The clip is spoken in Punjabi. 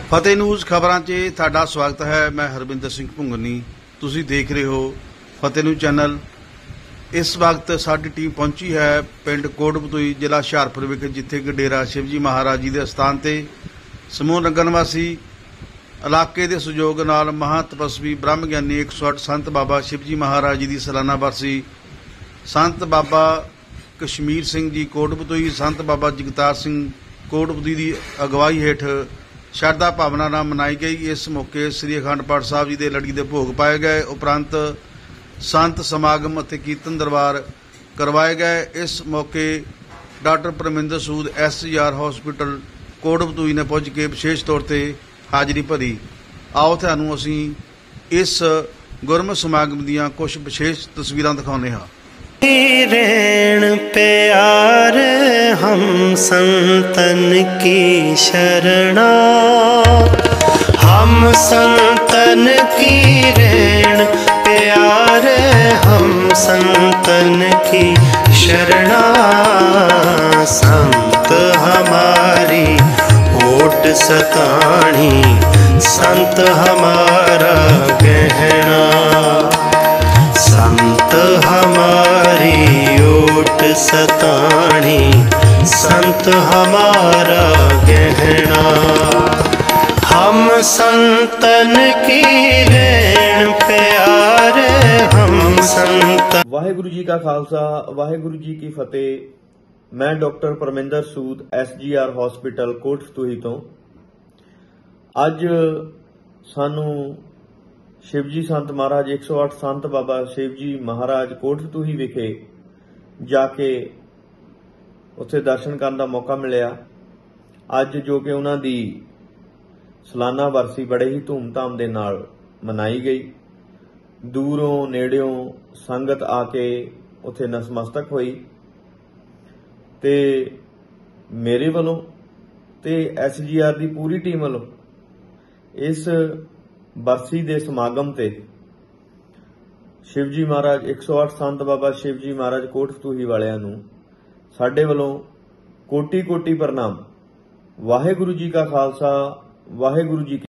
ਫਤਿਹ ਨਿਊਜ਼ ਖਬਰਾਂ 'ਚ ਤੁਹਾਡਾ ਸਵਾਗਤ ਹੈ। ਮੈਂ ਹਰਵਿੰਦਰ ਸਿੰਘ ਭੁੰਗਨੀ, ਤੁਸੀਂ ਦੇਖ ਰਹੇ ਹੋ ਫਤਿਹ ਨਿਊਜ਼ ਚੈਨਲ। ਇਸ ਵਕਤ ਸਾਡੀ ਟੀਮ ਪਹੁੰਚੀ ਹੈ ਪਿੰਡ ਕੋਟਬਤੂਈ, ਜ਼ਿਲ੍ਹਾ ਹੁਸ਼ਿਆਰਪੁਰ ਵਿਖੇ, ਜਿੱਥੇ ਕਿ ਡੇਰਾ ਸ਼ਿਵਜੀ ਮਹਾਰਾਜ ਜੀ ਦੇ ਅਸਥਾਨ ਤੇ ਸਮੂਹ ਨਗਰ ਨਿਵਾਸੀ ਇਲਾਕੇ ਦੇ ਸਹਿਯੋਗ ਨਾਲ ਮਹਾਂ ਤਪਸਵੀ ਬ੍ਰਹਮ ਗਿਆਨੀ 108 ਸੰਤ ਬਾਬਾ ਸ਼ਿਵਜੀ ਮਹਾਰਾਜ ਜੀ ਦੀ ਸਾਲਾਨਾ ਬਰਸੀ ਸੰਤ ਬਾਬਾ ਕਸ਼ਮੀਰ ਸਿੰਘ ਜੀ ਕੋਟਬਤੂਈ, ਸੰਤ ਬਾਬਾ ਜਗਤਾਰ ਸਿੰਘ ਕੋਟਬਤੂਈ ਦੀ ਅਗਵਾਈ ਹੇਠ ਸ਼ਰਧਾ ਭਾਵਨਾ ਨਾਲ ਮਨਾਈ ਗਈ। ਇਸ ਮੌਕੇ ਸ੍ਰੀ ਅਖੰਡ ਪਾਠ ਸਾਹਿਬ ਜੀ ਦੇ ਲੜੀ ਦੇ ਭੋਗ ਪਾਏ ਗਏ। ਉਪਰੰਤ ਸੰਤ ਸਮਾਗਮ ਅਤੇ ਕੀਰਤਨ ਦਰਬਾਰ ਕਰਵਾਏ ਗਏ। ਇਸ ਮੌਕੇ doctor Parminder Sood SGR hospital Kotbatui ਨੇ ਪਹੁੰਚ ਕੇ ਵਿਸ਼ੇਸ਼ ਤੌਰ ਤੇ ਹਾਜ਼ਰੀ ਭਰੀ। ਆਓ ਤੁਹਾਨੂੰ ਅਸੀਂ ਇਸ ਗੁਰਮਤਿ ਸਮਾਗਮ ਦੀਆਂ ਕੁਝ ਵਿਸ਼ੇਸ਼ ਤਸਵੀਰਾਂ ਦਿਖਾਉਂਦੇ ਹਾਂ। रेण प्यार हम संतन की शरणा, हम संतन की रेण प्यार हम संतन की शरणा। संत हमारी ओट सताणी, संत हमारा गहना। संत हमारी ओट सताणी, संत हमारा गहना। हम संतन की रेण प्यार हम संत। वाहेगुरु जी का खालसा, वाहेगुरु जी की फतेह। मैं doctor Parminder Sood SGR hospital Kotbatui तो अज सानू शिवजी संत महाराज 108 संत बाबा शिवजी महाराज कोटबतूई विखे जाके उत्थे दर्शन करने का मौका मिलिया। अज जो कि उन्हां दी सालाना बरसी बड़े ही धूमधाम दे नाल मनाई गई। दूरों नेड़ियों संगत आके उत्थे नतमस्तक होई ते मेरे वालों ते SGR दी पूरी टीम वालों इस बरसी दे समागम ते शिवजी महाराज 108 संत बाबा शिवजी महाराज कोटबतूई वालियां नूं साडे वल्लों कोटि कोटि प्रणाम। वाहेगुरु जी का खालसा, वाहेगुरु जी की